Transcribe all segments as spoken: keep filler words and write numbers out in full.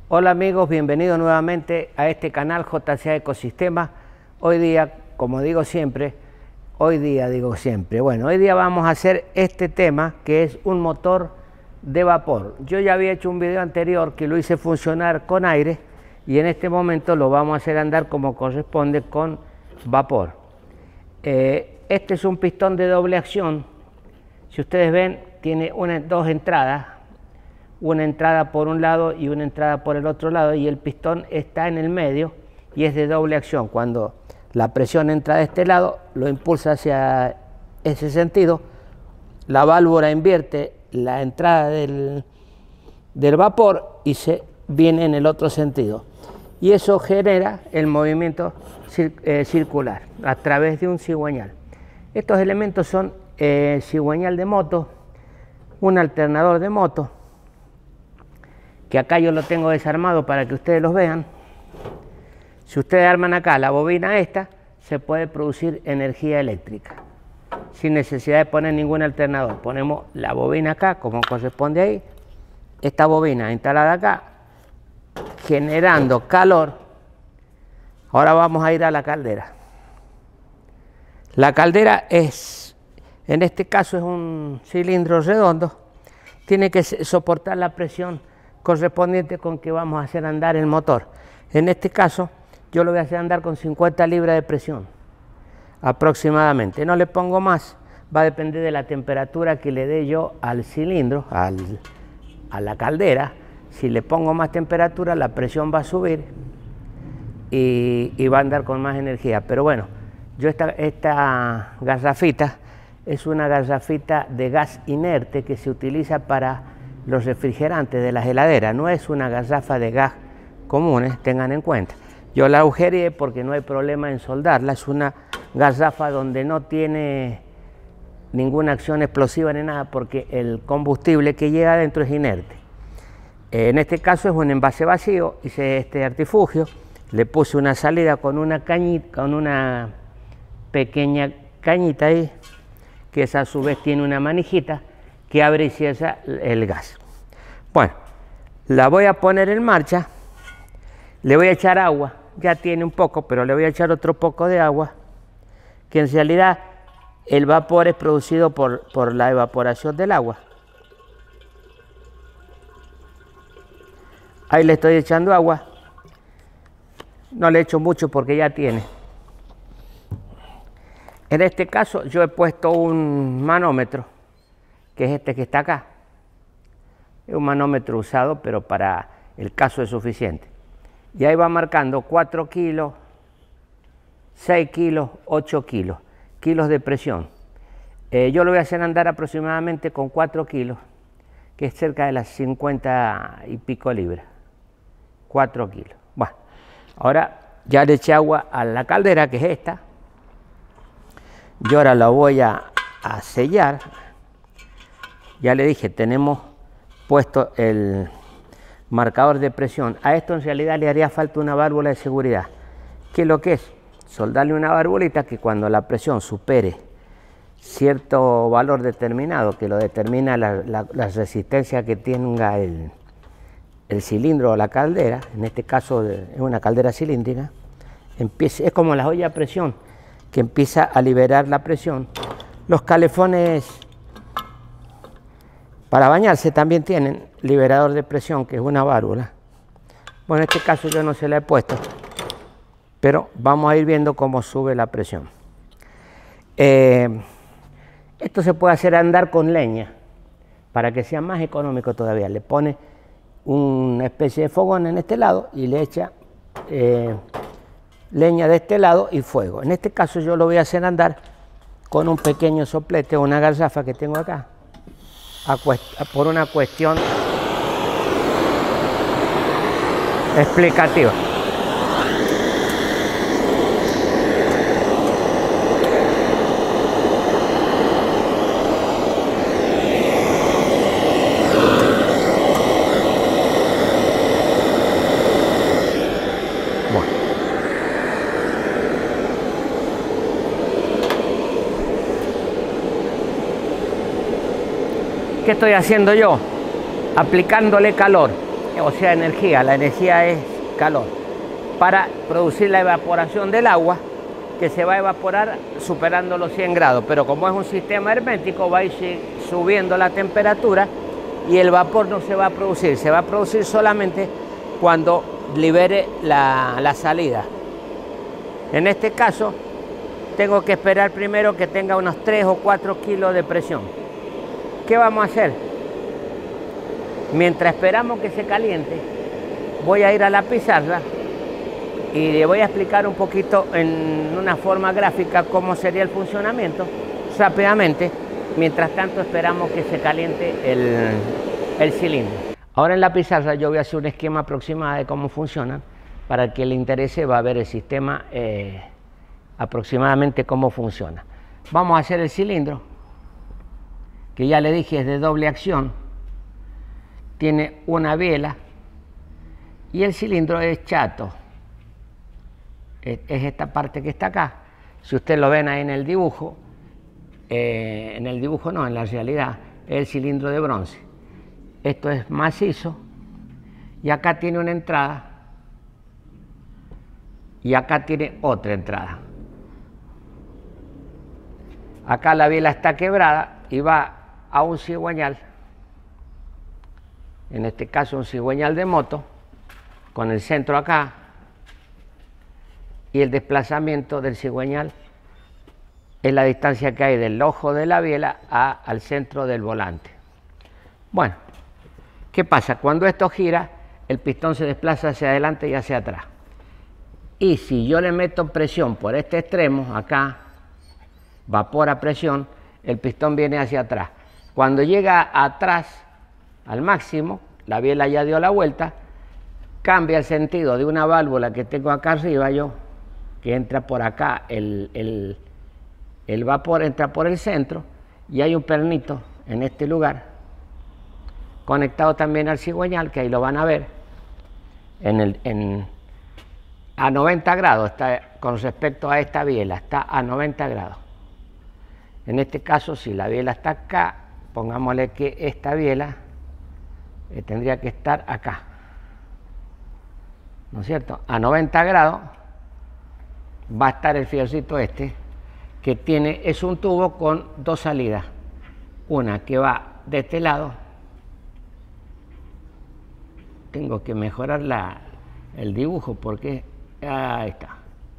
Hola amigos, bienvenidos nuevamente a este canal J C A Ecosistemas. Hoy día, como digo siempre, hoy día digo siempre, bueno, hoy día vamos a hacer este tema que es un motor de vapor. Yo ya había hecho un video anterior que lo hice funcionar con aire y en este momento lo vamos a hacer andar como corresponde con vapor. Eh, este es un pistón de doble acción. Si ustedes ven, tiene una, dos entradas. Una entrada por un lado y una entrada por el otro lado, y el pistón está en el medio y es de doble acción. Cuando la presión entra de este lado, lo impulsa hacia ese sentido, la válvula invierte la entrada del, del vapor y se viene en el otro sentido, y eso genera el movimiento cir, eh, circular a través de un cigüeñal. Estos elementos son eh, cigüeñal de moto, un alternador de moto, que acá yo lo tengo desarmado para que ustedes los vean. Si ustedes arman acá la bobina esta, se puede producir energía eléctrica sin necesidad de poner ningún alternador. Ponemos la bobina acá como corresponde ahí, esta bobina instalada acá, generando calor. Ahora vamos a ir a la caldera. La caldera es, en este caso es un cilindro redondo, tiene que soportar la presión correspondiente con que vamos a hacer andar el motor. En este caso yo lo voy a hacer andar con cincuenta libras de presión aproximadamente, no le pongo más, va a depender de la temperatura que le dé yo al cilindro, al, a la caldera. Si le pongo más temperatura, la presión va a subir y, y va a andar con más energía. Pero bueno, yo esta, esta garrafita es una garrafita de gas inerte que se utiliza para los refrigerantes de las heladeras, no es una garrafa de gas comunes, tengan en cuenta. Yo la agujereé porque no hay problema en soldarla, es una garrafa donde no tiene ninguna acción explosiva ni nada, porque el combustible que llega adentro es inerte. En este caso es un envase vacío, hice este artifugio, le puse una salida con una cañita, con una pequeña cañita ahí, que esa a su vez tiene una manijita que abre y cierra el gas. Bueno, la voy a poner en marcha, le voy a echar agua, ya tiene un poco, pero le voy a echar otro poco de agua, que en realidad el vapor es producido por, por la evaporación del agua. Ahí le estoy echando agua, no le echo mucho porque ya tiene. En este caso yo he puesto un manómetro, que es este que está acá. Es un manómetro usado, pero para el caso es suficiente. Y ahí va marcando cuatro kilos, seis kilos, ocho kilos, kilos de presión. Eh, yo lo voy a hacer andar aproximadamente con cuatro kilos, que es cerca de las cincuenta y pico libras. cuatro kilos. Bueno, ahora ya le eché agua a la caldera, que es esta. Yo ahora la voy a, a sellar. Ya le dije, tenemos puesto el marcador de presión. A esto en realidad le haría falta una válvula de seguridad. ¿Qué es lo que es? Soldarle una válvulita que cuando la presión supere cierto valor determinado, que lo determina la, la, la resistencia que tenga el, el cilindro o la caldera, en este caso es una caldera cilíndrica, empieza, es como la olla a presión, que empieza a liberar la presión. Los calefones para bañarse también tienen liberador de presión, que es una válvula. Bueno, en este caso yo no se la he puesto, pero vamos a ir viendo cómo sube la presión. Eh, esto se puede hacer andar con leña, para que sea más económico todavía. Le pone una especie de fogón en este lado y le echa eh, leña de este lado y fuego. En este caso yo lo voy a hacer andar con un pequeño soplete o una garrafa que tengo acá, por una cuestión explicativa. Bueno. ¿Qué estoy haciendo yo? Aplicándole calor. o sea, energía, la energía es calor, para producir la evaporación del agua, que se va a evaporar superando los cien grados, pero como es un sistema hermético va a ir subiendo la temperatura y el vapor no se va a producir, se va a producir solamente cuando libere la, la salida. En este caso tengo que esperar primero que tenga unos tres o cuatro kilos de presión. ¿Qué vamos a hacer? Mientras esperamos que se caliente, voy a ir a la pizarra y le voy a explicar un poquito en una forma gráfica cómo sería el funcionamiento rápidamente. Mientras tanto esperamos que se caliente el, el cilindro. Ahora en la pizarra yo voy a hacer un esquema aproximado de cómo funcionan. Para el que le interese va a ver el sistema eh, aproximadamente cómo funciona. Vamos a hacer el cilindro, que ya le dije es de doble acción. Tiene una biela y el cilindro es chato. Es esta parte que está acá. Si ustedes lo ven ahí en el dibujo, eh, en el dibujo no, en la realidad, es el cilindro de bronce. Esto es macizo y acá tiene una entrada y acá tiene otra entrada. Acá la biela está quebrada y va a un cigüeñal, en este caso un cigüeñal de moto, con el centro acá, y el desplazamiento del cigüeñal es la distancia que hay del ojo de la biela a, al centro del volante. Bueno, ¿qué pasa? Cuando esto gira, el pistón se desplaza hacia adelante y hacia atrás. Y si yo le meto presión por este extremo, acá, vapor a presión, el pistón viene hacia atrás. Cuando llega atrás, al máximo, la biela ya dio la vuelta, cambia el sentido de una válvula que tengo acá arriba yo, que entra por acá, el, el, el vapor entra por el centro y hay un pernito en este lugar, conectado también al cigüeñal, que ahí lo van a ver, en el, en, a noventa grados, está, con respecto a esta biela, está a noventa grados. En este caso, si la biela está acá, pongámosle que esta biela eh, tendría que estar acá, ¿no es cierto? A noventa grados va a estar el fiercito este, que tiene, es un tubo con dos salidas, una que va de este lado. Tengo que mejorar la, el dibujo porque ahí está.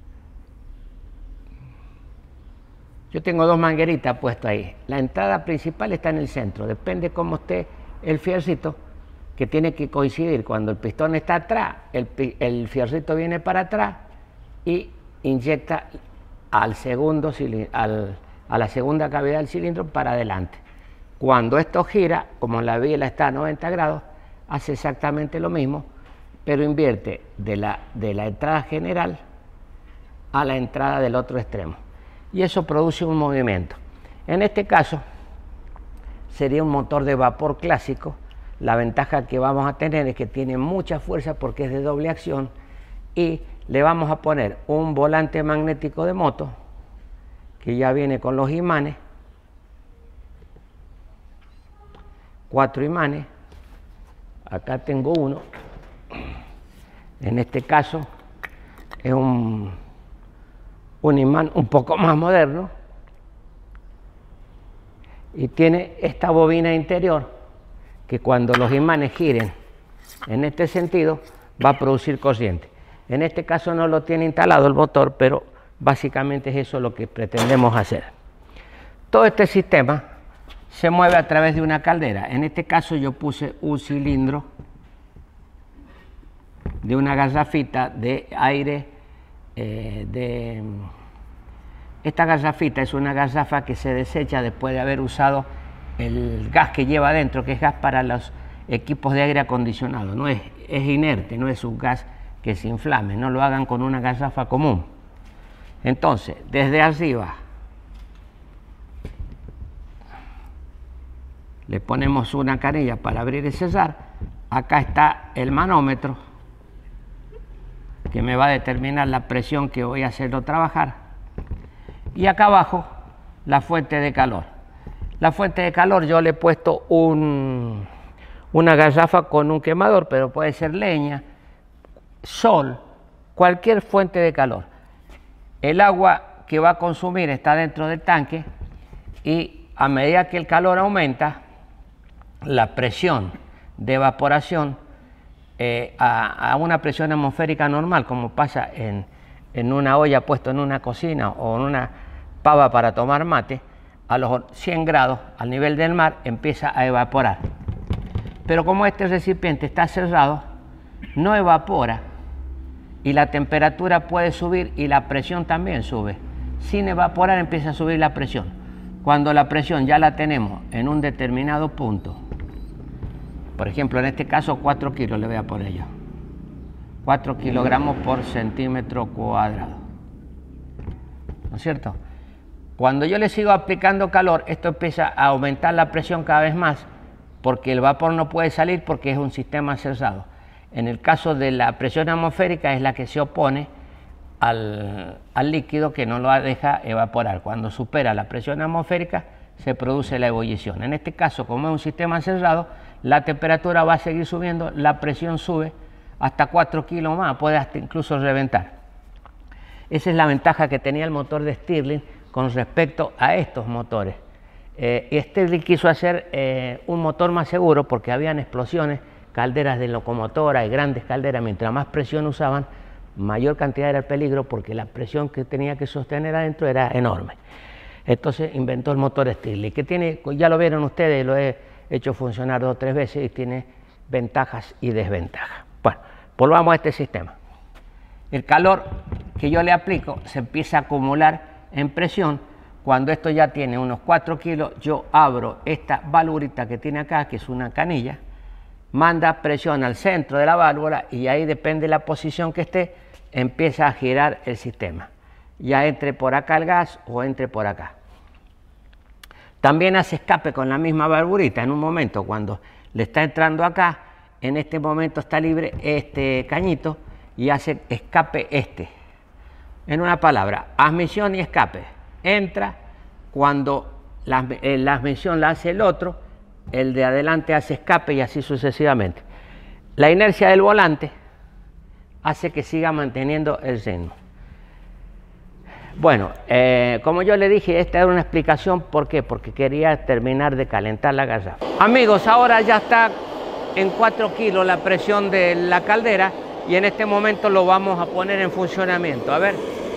Yo tengo dos mangueritas puestas ahí. La entrada principal está en el centro, depende cómo esté el fiercito, que tiene que coincidir. Cuando el pistón está atrás, el, el fiercito viene para atrás y inyecta al segundo, al, a la segunda cavidad del cilindro para adelante. Cuando esto gira, como la biela está a noventa grados, hace exactamente lo mismo, pero invierte de la, de la entrada general a la entrada del otro extremo. Y eso produce un movimiento. En este caso, sería un motor de vapor clásico. La ventaja que vamos a tener es que tiene mucha fuerza porque es de doble acción y le vamos a poner un volante magnético de moto que ya viene con los imanes, cuatro imanes. Acá tengo uno. En este caso es un, un imán un poco más moderno y tiene esta bobina interior que cuando los imanes giren en este sentido va a producir corriente. En este caso no lo tiene instalado el motor, pero básicamente es eso lo que pretendemos hacer. Todo este sistema se mueve a través de una caldera. En este caso yo puse un cilindro de una garrafita de aire. Eh, de... Esta garrafita es una garrafa que se desecha después de haber usado el gas que lleva adentro, que es gas para los equipos de aire acondicionado. No es, es inerte, no es un gas que se inflame. No lo hagan con una garrafa común. Entonces, desde arriba le ponemos una canilla para abrir y cerrar. Acá está el manómetro que me va a determinar la presión que voy a hacerlo trabajar. Y acá abajo la fuente de calor. La fuente de calor yo le he puesto un, una garrafa con un quemador, pero puede ser leña, sol, cualquier fuente de calor. El agua que va a consumir está dentro del tanque y a medida que el calor aumenta, la presión de evaporación eh, a, a una presión atmosférica normal, como pasa en, en una olla puesta en una cocina o en una pava para tomar mate, a los cien grados, al nivel del mar, empieza a evaporar. Pero como este recipiente está cerrado, no evapora y la temperatura puede subir y la presión también sube. Sin evaporar empieza a subir la presión. Cuando la presión ya la tenemos en un determinado punto, por ejemplo, en este caso cuatro kilos le voy a poner yo. cuatro kilogramos por centímetro cuadrado. ¿No es cierto? Cuando yo le sigo aplicando calor, esto empieza a aumentar la presión cada vez más, porque el vapor no puede salir porque es un sistema cerrado. En el caso de la presión atmosférica es la que se opone al, al líquido, que no lo deja evaporar. Cuando supera la presión atmosférica se produce la ebullición. En este caso, como es un sistema cerrado, la temperatura va a seguir subiendo, la presión sube hasta cuatro kilos más, puede hasta incluso reventar. Esa es la ventaja que tenía el motor de Stirling con respecto a estos motores. Eh, y Stirling quiso hacer eh, un motor más seguro porque habían explosiones, calderas de locomotora y grandes calderas. Mientras más presión usaban, mayor cantidad era el peligro, porque la presión que tenía que sostener adentro era enorme. Entonces inventó el motor Stirling, que tiene, ya lo vieron ustedes, lo he hecho funcionar dos o tres veces y tiene ventajas y desventajas. Bueno, volvamos a este sistema. El calor que yo le aplico se empieza a acumular en presión. Cuando esto ya tiene unos cuatro kilos, yo abro esta válvula que tiene acá, que es una canilla, manda presión al centro de la válvula y ahí, depende de la posición que esté, empieza a girar el sistema. Ya entre por acá el gas o entre por acá. También hace escape con la misma valvulita. En un momento, cuando le está entrando acá, en este momento está libre este cañito y hace escape este. En una palabra, admisión y escape. Entra cuando la, eh, la admisión la hace el otro, el de adelante hace escape y así sucesivamente. La inercia del volante hace que siga manteniendo el ritmo. Bueno, eh, como yo le dije, esta era una explicación. ¿Por qué? Porque quería terminar de calentar la garrafa. Amigos, ahora ya está en cuatro kilos la presión de la caldera y en este momento lo vamos a poner en funcionamiento. A ver.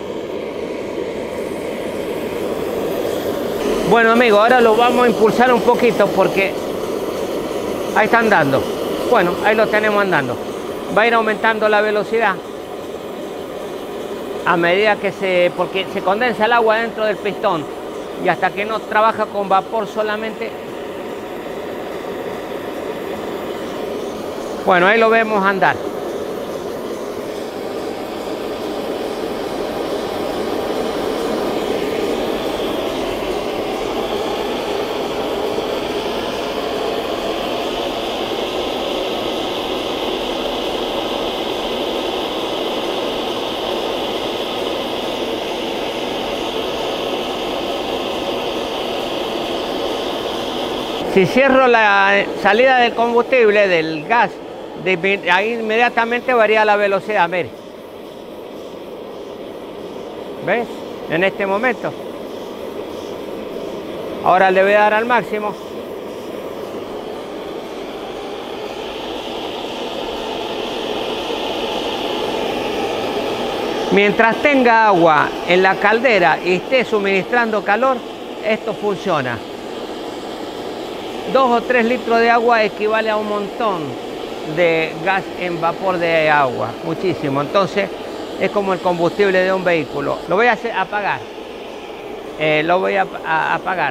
Bueno, amigos, ahora lo vamos a impulsar un poquito porque ahí está andando. Bueno, ahí lo tenemos andando. Va a ir aumentando la velocidad a medida que se, porque se condensa el agua dentro del pistón y hasta que no trabaja con vapor solamente. Bueno, ahí lo vemos andar. Si cierro la salida del combustible, del gas, de, ahí inmediatamente varía la velocidad, mire. ¿Ves? En este momento. Ahora le voy a dar al máximo. Mientras tenga agua en la caldera y esté suministrando calor, esto funciona. Dos o tres litros de agua equivale a un montón de gas en vapor de agua, muchísimo. Entonces es como el combustible de un vehículo. Lo voy a hacer, apagar, eh, lo voy a, a apagar.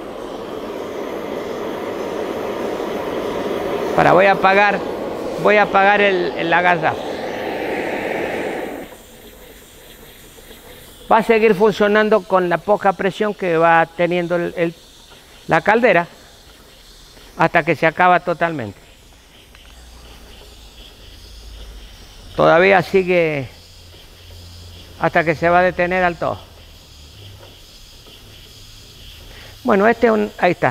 Para voy a apagar, voy a apagar el, el, la garrafa. Va a seguir funcionando con la poca presión que va teniendo el, el, la caldera, hasta que se acaba totalmente. Todavía sigue hasta que se va a detener al todo. Bueno, este es un, ahí está.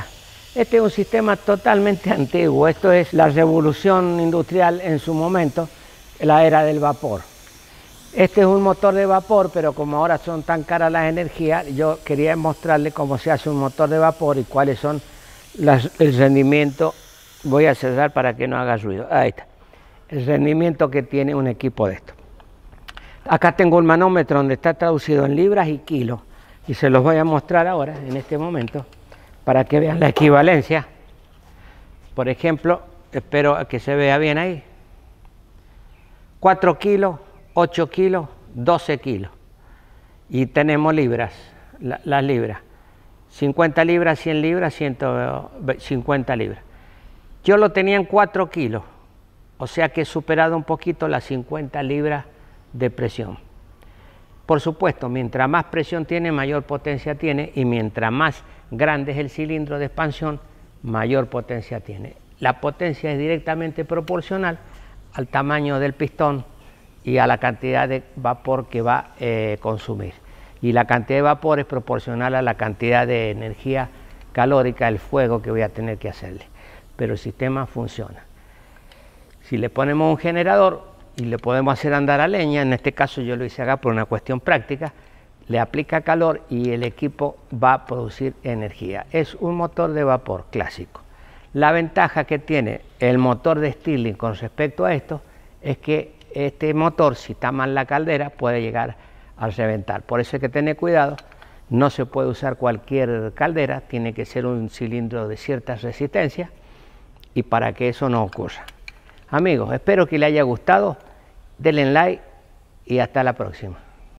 Este es un sistema totalmente antiguo. Esto es la revolución industrial en su momento, la era del vapor. Este es un motor de vapor, pero como ahora son tan caras las energías, yo quería mostrarles cómo se hace un motor de vapor y cuáles son las, el rendimiento. Voy a cerrar para que no haga ruido. Ahí está. El rendimiento que tiene un equipo de esto. Acá tengo un manómetro donde está traducido en libras y kilos y se los voy a mostrar ahora, en este momento, para que vean la equivalencia. Por ejemplo, espero que se vea bien ahí. cuatro kilos, ocho kilos, doce kilos. Y tenemos libras, la, las libras. cincuenta libras, cien libras, ciento cincuenta libras. Yo lo tenía en cuatro kilos, o sea que he superado un poquito las cincuenta libras de presión. Por supuesto, mientras más presión tiene, mayor potencia tiene, y mientras más grande es el cilindro de expansión, mayor potencia tiene. La potencia es directamente proporcional al tamaño del pistón y a la cantidad de vapor que va a eh, consumir. Y la cantidad de vapor es proporcional a la cantidad de energía calórica del fuego que voy a tener que hacerle. Pero el sistema funciona. Si le ponemos un generador y le podemos hacer andar a leña, en este caso yo lo hice acá por una cuestión práctica, le aplica calor y el equipo va a producir energía. Es un motor de vapor clásico. La ventaja que tiene el motor de Stirling con respecto a esto es que este motor, si está mal la caldera, puede llegar a reventar. Por eso hay que tener cuidado. No se puede usar cualquier caldera, tiene que ser un cilindro de cierta resistencia, y para que eso no ocurra. Amigos, espero que les haya gustado. Denle like y hasta la próxima.